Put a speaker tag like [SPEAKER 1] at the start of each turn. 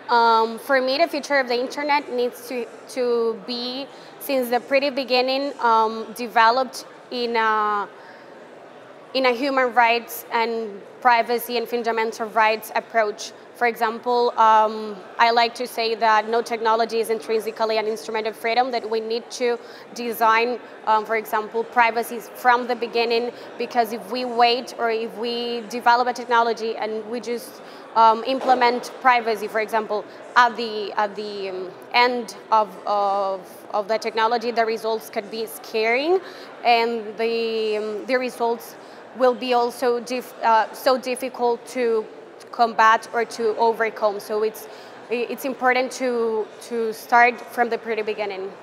[SPEAKER 1] For me, the future of the internet needs to be, since the pretty beginning, developed in a human rights and privacy and fundamental rights approach. For example, I like to say that no technology is intrinsically an instrument of freedom, that we need to design, for example, privacy from the beginning, because if we wait or if we develop a technology and we just implement privacy, for example, at the end of the technology, the results could be scaring, and the results will be also so difficult to combat or to overcome. So it's important to start from the pretty beginning.